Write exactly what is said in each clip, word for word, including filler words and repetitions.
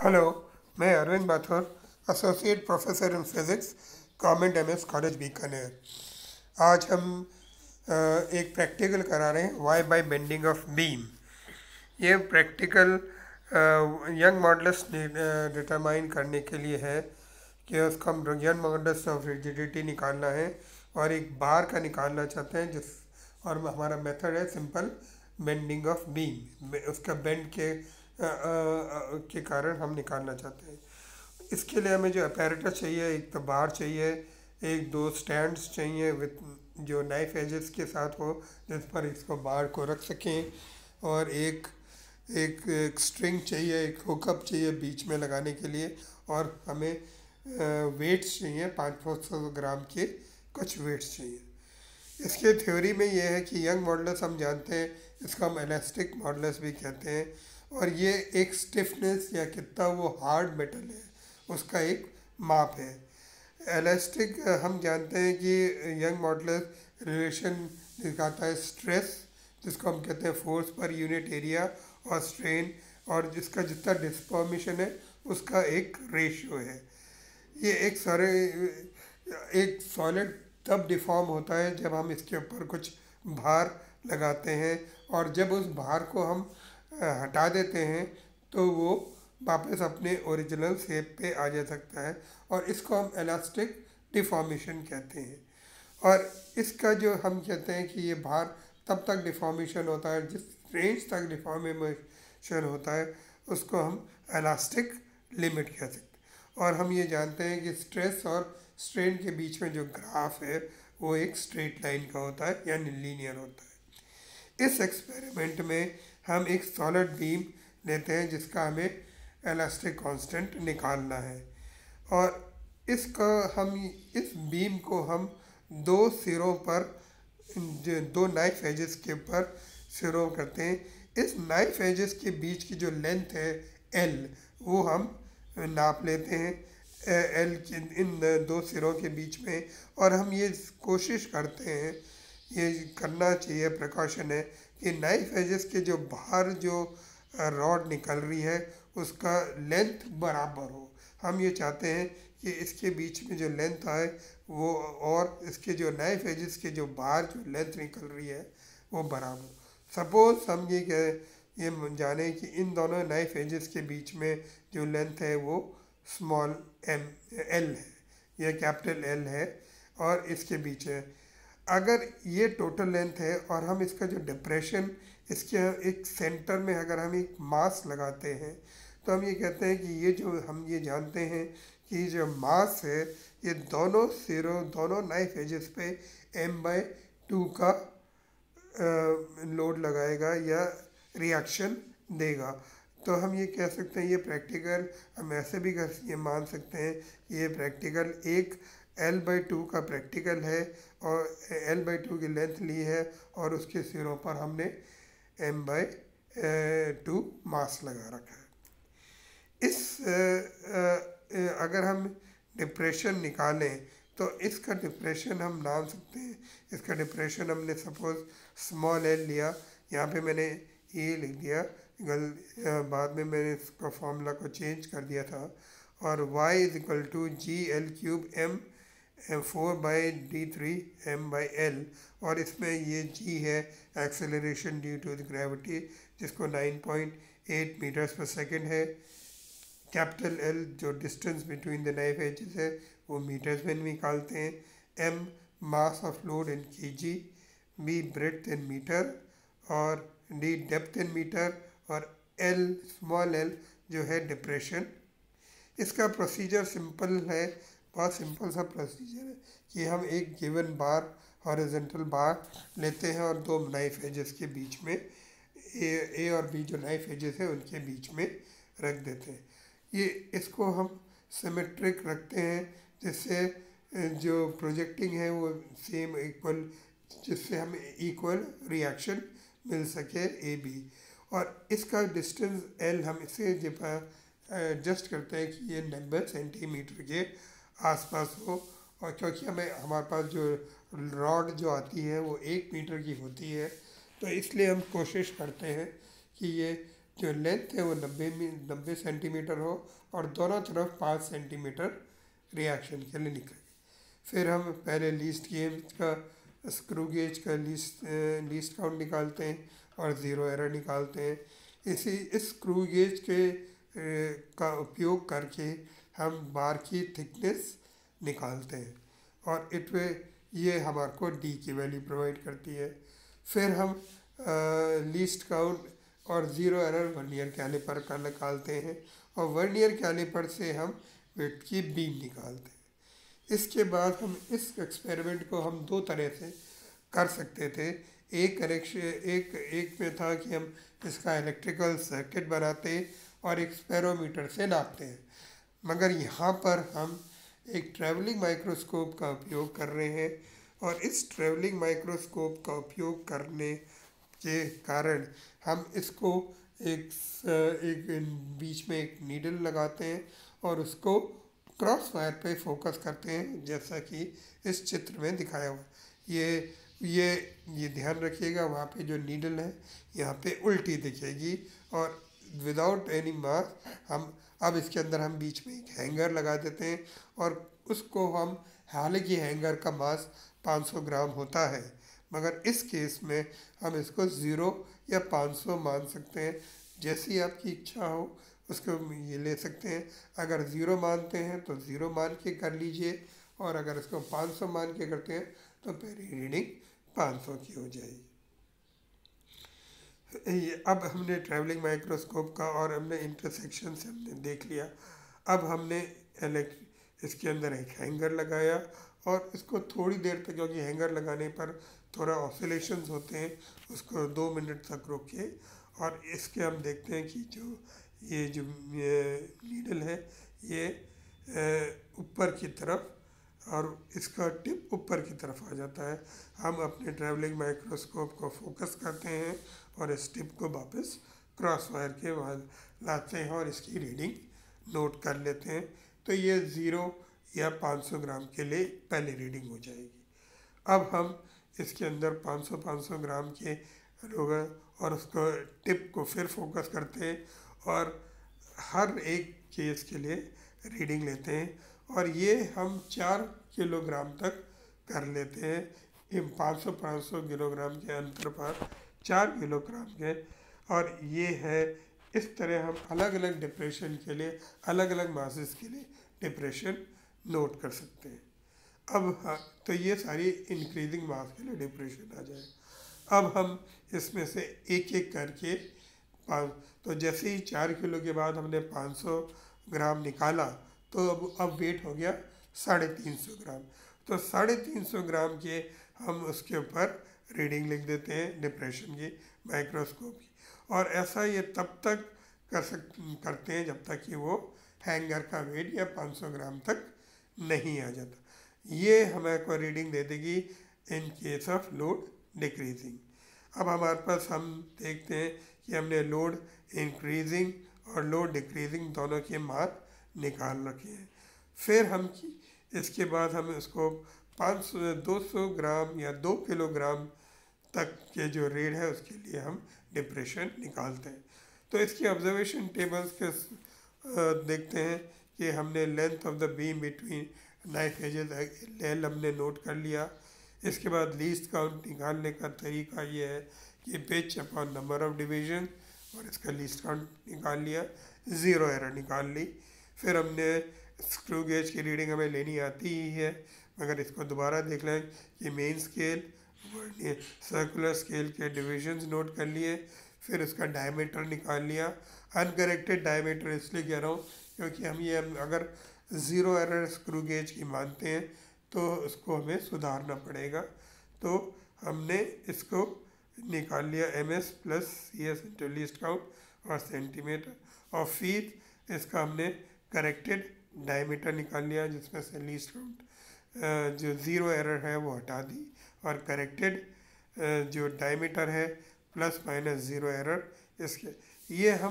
Hello, मैं Arvind Mathur, associate professor in physics, government MS college Bikaner. आज हम अ, एक प्रैक्टिकल करा रहे हैं Y by bending of beam. ये प्रैक्टिकल यंग मॉडुलस डिटरमाइन करने के लिए है कि उसको हम यंग मॉडुलस ऑफ रिजिडिटी निकालना है और एक बार का निकालना चाहते हैं जिस और हमारा मेथड है सिंपल बेंडिंग ऑफ बीम। उसका बेंड के अ, अ, अ, के कारण हम निकालना चाहते हैं। इसके लिए हमें जो अपैरेटस चाहिए, एक तो बार चाहिए, एक दो स्टैंड्स चाहिए विथ जो नाइफ एजेस के साथ हो जिस पर इसको बार को रख सकें, और एक एक, एक स्ट्रिंग चाहिए, एक हुकअप चाहिए बीच में लगाने के लिए, और हमें वेट्स चाहिए, पाँच सौ ग्राम के कुछ वेट्स चाहिए। इसके थ्योरी में ये है कि यंग मॉडुलस हम जानते हैं, इसको हम इलास्टिक मॉडुलस भी कहते हैं, और ये एक स्टिफनेस या कितना वो हार्ड मेटल है उसका एक माप है। इलास्टिक हम जानते हैं कि यंग मॉडुलस रिलेशन दिखाता है स्ट्रेस, जिसको हम कहते हैं फोर्स पर यूनिट एरिया, और स्ट्रेन, और जिसका जितना डिस्फॉर्मेशन है उसका एक रेशियो है। ये एक सारे एक सॉलिड तब डिफॉर्म होता है जब हम इसके ऊपर कुछ भार लगाते हैं, और जब उस भार को हम अ, हटा देते हैं तो वो वापस अपने ओरिजिनल शेप पे आ जा सकता है, और इसको हम इलास्टिक डिफॉर्मेशन कहते हैं। और इसका जो हम कहते हैं कि ये भार तब तक डिफॉर्मेशन होता है जिस रेंज तक डिफॉर्मेशन होता है उसको हम इलास्टिक लिमिट कह सकते हैं। और हम ये जानते हैं कि स्ट्रेस और स्ट्रेन के बीच में जो ग्राफ है वो एक स्ट्रेट लाइन का होता है यानी लीनियर होता है। इस एक्सपेरिमेंट में हम एक सॉलिड बीम लेते हैं जिसका हमें इलास्टिक कांस्टेंट निकालना है, और इसका हम इस बीम को हम दो सिरों पर जो दो नाइफ एजेस के ऊपर सिरों करते हैं। इस नाइफ एजेस के बीच की जो लेंथ है एल, वो हम नाप लेते हैं एल इन दो सिरों के बीच में, और हम ये कोशिश करते हैं, ये करना चाहिए, प्रिकॉशन है कि नाइफ एजेस के जो बाहर जो रॉड निकल रही है उसका लेंथ बराबर हो। हम ये चाहते हैं कि इसके बीच में जो लेंथ आए वो, और इसके जो नाइफ एजेस के जो बाहर जो लेंथ निकल रही है वो बराबर। सपोज हम ये कह ये जाने कि इन दोनों नाइफ एजेस के बीच में जो लेंथ है वो स्मॉल एम एल है या कैपिटल एल है, और इसके बीच है। अगर ये टोटल लेंथ है और हम इसका जो डिप्रेशन, इसके एक सेंटर में अगर हम एक मास लगाते हैं तो हम ये कहते हैं कि ये जो हम ये जानते हैं कि जो मास है ये दोनों सिरों दोनों नाइफ एजेस पे एम बाय टू का लोड लगाएगा या रिएक्शन देगा। तो हम ये कह सकते हैं ये प्रैक्टिकल, हम ऐसे भी कर ये मान सकते हैं कि ये प्रैक्टिकल एक एल बाई टू का प्रैक्टिकल है, और एल बाई टू की लेंथ ली है और उसके सिरों पर हमने एम बाई टू मास लगा रखा है। इस आ, आ, अगर हम डिप्रेशन निकालें तो इसका डिप्रेशन हम नाम सकते हैं, इसका डिप्रेशन हमने सपोज स्मॉल एल लिया, यहाँ पे मैंने ए लिख दिया, गल बाद में मैंने इसका फॉर्मूला को चेंज कर दिया था, और y is equal to g L cube M M four by D three M by L, और इसमें ये g है acceleration due to the gravity जिसको नाइन पॉइंट एट मीटर्स पर सेकेंड है। कैपिटल एल जो distance between the knife edges है वो मीटर्स में निकालते हैं, M mass of load in K G, B breadth in metre, और डी डेप्थ इन मीटर, और एल स्मॉल एल जो है डिप्रेशन। इसका प्रोसीजर सिंपल है, बहुत सिंपल सा प्रोसीजर है कि हम एक गिवन बार हॉरिजॉन्टल बार लेते हैं और दो नाइफ एजेस के बीच में ए ए और बी जो नाइफ एजेस है उनके बीच में रख देते हैं। ये इसको हम सिमेट्रिक रखते हैं जिससे जो प्रोजेक्टिंग है वो सेम इक्वल, जिससे हमें इक्वल रिएक्शन मिल सके ए बी। और इसका डिस्टेंस एल हम इसे एडजस्ट करते हैं कि ये नब्बे सेंटीमीटर के आसपास हो, और क्योंकि हमें हमारे पास जो रॉड जो आती है वो एक मीटर की होती है तो इसलिए हम कोशिश करते हैं कि ये जो लेंथ है वो नब्बे नब्बे सेंटीमीटर हो और दोनों तरफ पाँच सेंटीमीटर रिएक्शन के लिए निकले। फिर हम पहले लीस्ट गेज का स्क्रू गेज का लीस्ट लीस्ट काउंट निकालते हैं और ज़ीरो एरर निकालते हैं। इसी इस स्क्रू गेज के ए, का उपयोग करके हम बार की थिकनेस निकालते हैं और इट वे ये हमारे को डी की वैल्यू प्रोवाइड करती है। फिर हम लीस्ट काउंट और ज़ीरो एरर वर्नियर कैलिपर का निकालते हैं और वर्नियर कैलिपर से हम विड्थ की बीम निकालते हैं। इसके बाद हम इस एक्सपेरिमेंट को हम दो तरह से कर सकते थे। एक कनेक्शन एक एक में था कि हम इसका इलेक्ट्रिकल सर्किट बनाते और एक स्पेरोमीटर से नापते हैं, मगर यहाँ पर हम एक ट्रैवलिंग माइक्रोस्कोप का उपयोग कर रहे हैं और इस ट्रैवलिंग माइक्रोस्कोप का उपयोग करने के कारण हम इसको एक एक बीच में एक नीडल लगाते हैं और उसको क्रॉस वायर पे फोकस करते हैं, जैसा कि इस चित्र में दिखाया हुआ। ये ये ये ध्यान रखिएगा, वहाँ पे जो नीडल है यहाँ पे उल्टी दिखेगी और विदाउट एनी मास हम अब इसके अंदर हम बीच में एक हैंगर लगा देते हैं और उसको हम, हालांकि हैंगर का मास पाँच सौ ग्राम होता है, मगर इस केस में हम इसको ज़ीरो या पाँच सौ मान सकते हैं, जैसी आपकी इच्छा हो उसको ये ले सकते हैं। अगर ज़ीरो मानते हैं तो ज़ीरो मान के कर लीजिए और अगर इसको पाँच सौ मान के करते हैं तो पहली रीडिंग पाँच सौ की हो जाएगी। ये अब हमने ट्रैवलिंग माइक्रोस्कोप का और हमने इंटरसेक्शन से हमने देख लिया। अब हमने इलेक्ट इसके अंदर एक हैंगर लगाया और इसको थोड़ी देर तक, क्योंकि हैंगर लगाने पर थोड़ा ऑसिलेशंस होते हैं, उसको दो मिनट तक रोकिए और इसके हम देखते हैं कि जो ये जो नीडल है ये ऊपर की तरफ और इसका टिप ऊपर की तरफ आ जाता है। हम अपने ट्रैवलिंग माइक्रोस्कोप को फोकस करते हैं और इस टिप को वापस क्रॉस वायर के बाद लाते हैं और इसकी रीडिंग नोट कर लेते हैं। तो ये ज़ीरो या पाँच सौ ग्राम के लिए पहली रीडिंग हो जाएगी। अब हम इसके अंदर पाँच सौ पाँच सौ ग्राम के होगा और उसको टिप को फिर फोकस करते हैं और हर एक केस के लिए रीडिंग लेते हैं और ये हम चार किलोग्राम तक कर लेते हैं। इन पाँच सौ पाँच सौ किलोग्राम के अंतर पर चार किलोग्राम के, और ये है इस तरह हम अलग अलग डिप्रेशन के लिए, अलग अलग मासेस के लिए डिप्रेशन नोट कर सकते हैं। अब हाँ, तो ये सारी इंक्रीजिंग मास के लिए डिप्रेशन आ जाए। अब हम इसमें से एक एक करके पाँच, तो जैसे ही चार किलो के बाद हमने पाँच सौ ग्राम निकाला तो अब अब वेट हो गया साढ़े तीन सौ ग्राम। तो साढ़े तीन सौ ग्राम के हम उसके ऊपर रीडिंग लिख देते हैं डिप्रेशन की, माइक्रोस्कोप की, और ऐसा ये तब तक कर सक करते हैं जब तक कि वो हैंगर का वेट या पाँच सौ ग्राम तक नहीं आ जाता। ये हमें को रीडिंग दे देगी in case of load decreasing. अब हमारे पास हम देखते हैं कि हमने लोड इंक्रीजिंग और लोड डिक्रीजिंग दोनों के मान निकाल रखे हैं। फिर हम इसके बाद हम इसको पाँच सौ दो सौ ग्राम या दो किलोग्राम तक के जो रेट है उसके लिए हम डिप्रेशन निकालते हैं। तो इसकी ऑब्जर्वेशन टेबल्स के देखते हैं कि हमने length of the beam between knife edges L हमने नोट कर लिया। इसके बाद लीस्ट काउंट निकालने का तरीका ये है कि pitch upon number of division, और इसका लीस्ट काउंट निकाल लिया, ज़ीरो एरर निकाल ली। फिर हमने स्क्रू गेज की रीडिंग हमें लेनी आती ही है, मगर इसको दोबारा देख लें कि मेन स्केल सर्कुलर स्केल के डिविजन्स नोट कर लिए। फिर उसका डायमीटर निकाल लिया। अनकरेक्टेड डायमीटर इसलिए कह रहा हूँ क्योंकि हम ये अगर ज़ीरो एरर स्क्रू गेज की मानते हैं तो उसको हमें सुधारना पड़ेगा। तो हमने इसको निकाल लिया M S plus C S into least count और सेंटीमीटर, और फिर इसका हमने करेक्टेड डायमीटर निकाल लिया जिसमें से लीस्ट काउंट जो ज़ीरो एरर है वो हटा दी, और करेक्टेड जो डायमीटर है प्लस माइनस ज़ीरो एरर इसके, ये हम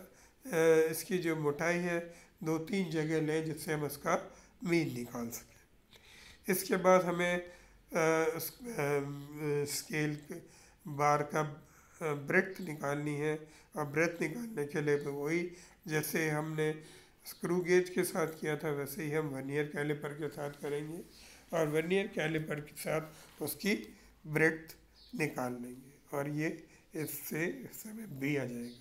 इसकी जो मोटाई है दो तीन जगह लें जिससे हम इसका मीन निकाल सकें। इसके बाद हमें स्केल बार का ब्रेड्थ निकालनी है और ब्रेथ निकालने के लिए भी वही जैसे हमने स्क्रू गेज के साथ किया था वैसे ही हम वर्नियर कैलिपर के साथ करेंगे और वर्नियर कैलिपर के साथ उसकी ब्रेथ निकाल लेंगे और ये इससे समय भी आ जाएगा।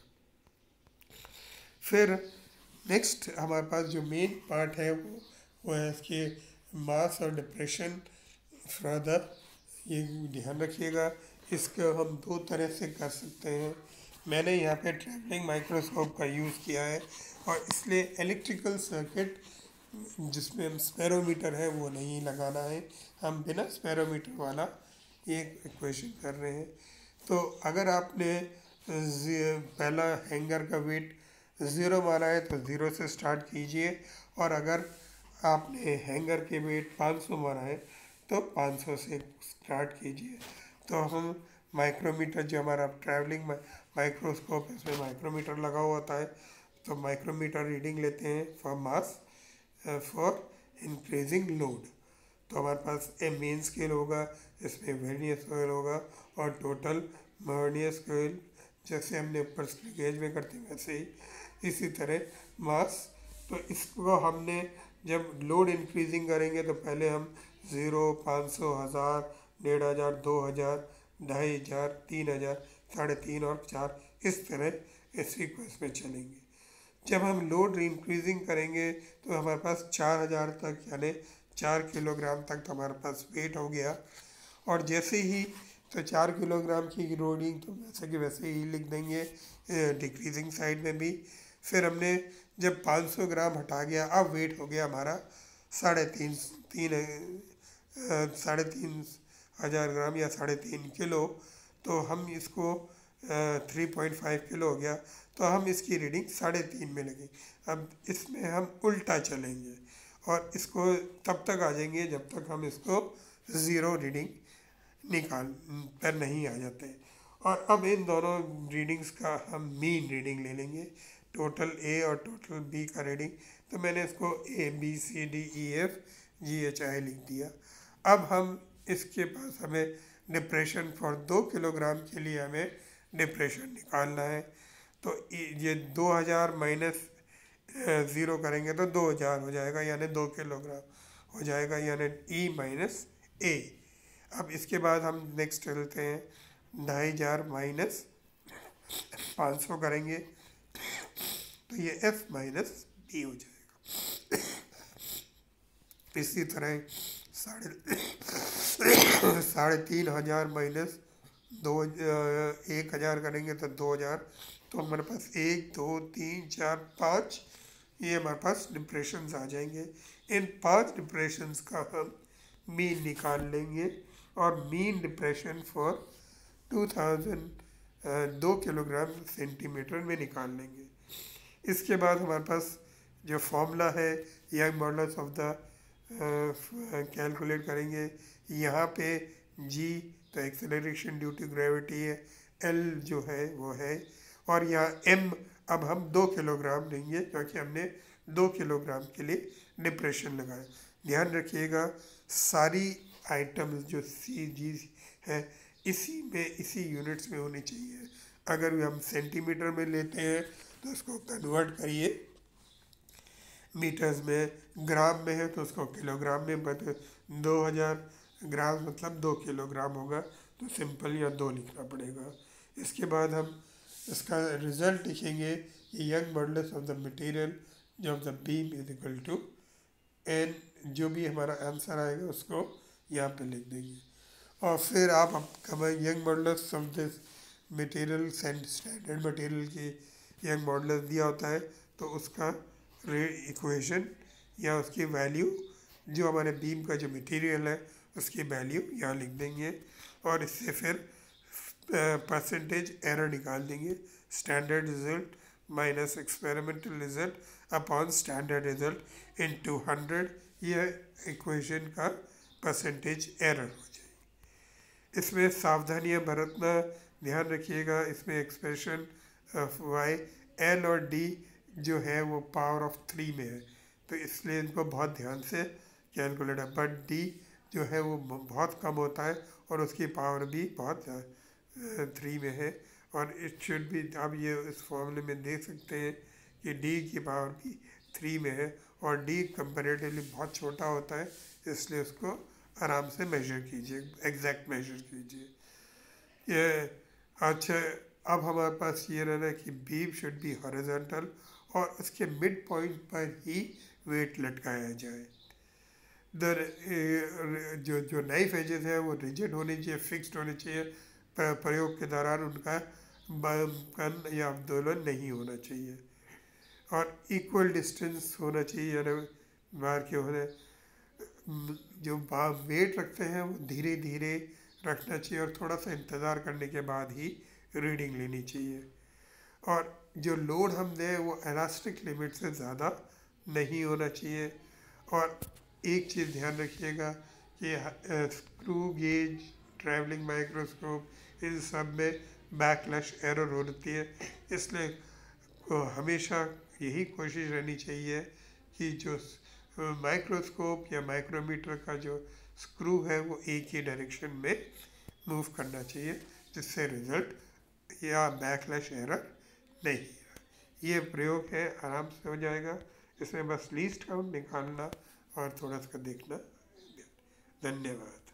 फिर नेक्स्ट हमारे पास जो मेन पार्ट है वो वो है इसके मास और डिप्रेशन फर्दर। ये ध्यान रखिएगा, इसको हम दो तरह से कर सकते हैं। मैंने यहाँ पे ट्रैवलिंग माइक्रोस्कोप का यूज़ किया है और इसलिए इलेक्ट्रिकल सर्किट जिसमें हम स्पेरोमीटर है वो नहीं लगाना है, हम बिना स्पेरोमीटर वाला एक इक्वेशन कर रहे हैं। तो अगर आपने पहला हैंगर का वेट ज़ीरो माना है तो ज़ीरो से स्टार्ट कीजिए और अगर आपने हैंगर के वेट पाँच सौ माना है तो पाँच सौ से स्टार्ट कीजिए। तो हम माइक्रोमीटर जो हमारा ट्रैवलिंग माइक्रोस्कोप है उसमें माइक्रोमीटर लगा हुआ होता है, तो माइक्रोमीटर रीडिंग लेते हैं for mass for increasing load. तो हमारे पास ए मेन स्केल होगा, इसमें वर्नियर स्केल होगा और टोटल वर्नियर स्केल जैसे हमने ऊपर स्क्रू गेज में करते हैं वैसे ही इसी तरह मास। तो इसको हमने जब लोड इंक्रीजिंग करेंगे तो पहले हम ज़ीरो, पाँच सौ, हज़ार, डेढ़ हज़ार, दो हज़ार, ढाई हज़ार, तीन हज़ार, साढ़े तीन और चार इस तरह इस सीक्वेंस में चलेंगे। जब हम लोड इंक्रीजिंग करेंगे तो हमारे पास चार हज़ार तक यानी चार किलोग्राम तक तो हमारे पास वेट हो गया और जैसे ही तो चार किलोग्राम की लोडिंग तो वैसे कि वैसे ही लिख देंगे डिक्रीजिंग साइड में भी। फिर हमने जब पाँच सौ ग्राम हटा गया, अब वेट हो गया हमारा साढ़े तीन तीन साढ़े तीन हज़ार ग्राम या साढ़े तीन किलो, तो हम इसको थ्री पॉइंट फाइव किलो हो गया तो हम इसकी रीडिंग साढ़े तीन में लगी। अब इसमें हम उल्टा चलेंगे और इसको तब तक आ जाएंगे जब तक हम इसको ज़ीरो रीडिंग निकाल पर नहीं आ जाते। और अब इन दोनों रीडिंग्स का हम मीन रीडिंग ले लेंगे, टोटल ए और टोटल बी का रीडिंग। तो मैंने इसको A B C D E F G H I लिख दिया। अब हम इसके पास हमें डिप्रेशन फॉर दो किलोग्राम के लिए हमें डिप्रेशन निकालना है। तो ये दो हज़ार माइनस ज़ीरो करेंगे तो दो हज़ार हो जाएगा यानी दो किलोग्राम हो जाएगा यानी ई माइनस ए। अब इसके बाद हम नेक्स्ट चलते हैं ढाई हज़ार माइनस पाँच सौ करेंगे तो ये एफ माइनस बी हो जाएगा। इसी तरह साढ़े साढ़े तीन हज़ार माइनस दो एक हज़ार करेंगे तो दो हज़ार, तो हमारे पास एक दो तीन चार पाँच ये हमारे पास डिप्रेशंस आ जाएंगे। इन पांच डिप्रेशंस का हम मीन निकाल लेंगे और mean depression for two thousand दो किलोग्राम सेंटीमीटर में निकाल लेंगे। इसके बाद हमारे पास जो फॉर्मूला है Young models of the calculate करेंगे। यहाँ पे जी तो एक्सेलरेशन ड्यू टू ग्रेविटी है, एल जो है वो है और यहाँ एम अब हम दो किलोग्राम लेंगे क्योंकि हमने दो किलोग्राम के लिए डिप्रेशन लगाया। ध्यान रखिएगा सारी आइटम्स जो सी जी है इसी में इसी यूनिट्स में होनी चाहिए। अगर हम सेंटीमीटर में लेते हैं तो उसको कन्वर्ट करिए मीटर्स में, ग्राम में है तो उसको किलोग्राम में बदल, दो हज़ार ग्राम मतलब दो किलोग्राम होगा तो सिंपल या दो लिखना पड़ेगा। इसके बाद हम इसका रिजल्ट लिखेंगे कि Young modulus of the material जो of the beam is equal to N, जो भी हमारा आंसर आएगा उसको यहाँ पे लिख देंगे। और फिर आप Young modulus of this material standard material की यंग मॉडुलस दिया होता है तो उसका इक्वेशन या उसकी वैल्यू जो हमारे बीम का जो मटेरियल है उसकी वैल्यू यहाँ लिख देंगे और इससे फिर परसेंटेज एरर निकाल देंगे। Standard result minus experimental result upon standard result into hundred, यह इक्वेशन का परसेंटेज एरर हो जाएगी। इसमें सावधानियां बरतना, ध्यान रखिएगा इसमें एक्सप्रेशन ऑफ वाई एल और डी जो है वो पावर ऑफ थ्री में है तो इसलिए इनको बहुत ध्यान से कैलकुलेट है। बट डी जो है वो बहुत कम होता है और उसकी पावर भी बहुत थ्री में है और इट शुड भी, आप ये इस फॉर्मूले में देख सकते हैं कि डी की पावर भी थ्री में है और डी कंपेरेटिवली बहुत छोटा होता है, इसलिए उसको आराम से मेजर कीजिए, एग्जैक्ट मेजर कीजिए। ये अच्छा, अब हमारे पास ये रहना है कि बीम शुड बी हॉरिजॉन्टल और उसके मिड पॉइंट पर ही वेट लटकाया जाए। दर जो जो नाइफ एजेस हैं वो रिजिड होनी चाहिए, फिक्स्ड होनी चाहिए, प्रयोग के दौरान उनका कन या आंदोलन नहीं होना चाहिए और इक्वल डिस्टेंस होना चाहिए, यानी बाहर के होने जो वेट रखते हैं वो धीरे धीरे रखना चाहिए और थोड़ा सा इंतज़ार करने के बाद ही रीडिंग लेनी चाहिए। और जो लोड हम दें वो इलास्टिक लिमिट से ज़्यादा नहीं होना चाहिए। और एक चीज़ ध्यान रखिएगा कि स्क्रू गेज, ट्रैवलिंग माइक्रोस्कोप, इन सब में बैकलैश एरर होती है, इसलिए हमेशा यही कोशिश रहनी चाहिए कि जो माइक्रोस्कोप या माइक्रोमीटर का जो स्क्रू है वो एक ही डायरेक्शन में मूव करना चाहिए, जिससे रिजल्ट या बैकलैश एरर नहीं। ये प्रयोग है, आराम से हो जाएगा। इसमें बस लीस्ट काउंट निकालना और थोड़ा सा देखना। धन्यवाद।